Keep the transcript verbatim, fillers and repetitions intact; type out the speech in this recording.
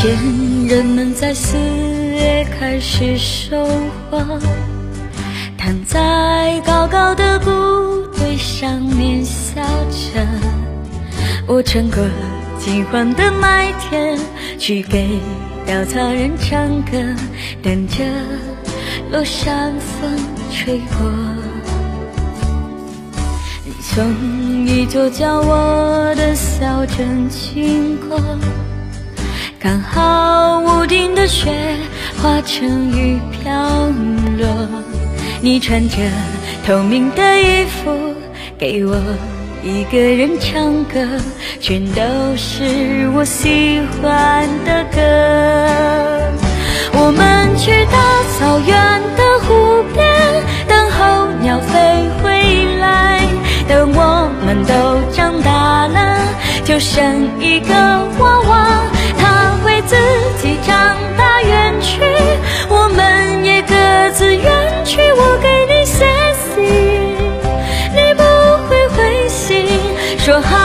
见人们在四月开始收获，躺在高高的谷堆上面笑着。我穿过饥荒的麦田，去给稻草人唱歌，等着落山风吹过。你从一座叫我的小镇经过，刚好屋顶的雪化成雨飘落。你穿着透明的衣服，给我一个人唱歌，全都是我喜欢的歌。我们去大草原的湖边，等候鸟飞回来。等我们都长大了，就剩一个娃娃，他会自己长大远去，我们也各自远去。我给你写信，你不会回信，说好